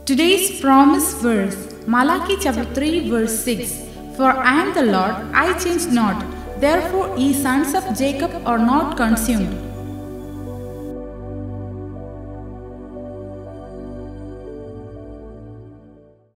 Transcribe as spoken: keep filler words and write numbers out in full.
Today's promise verse, Malachi chapter three verse six. For I am the Lord, I change not. Therefore ye sons of Jacob are not consumed.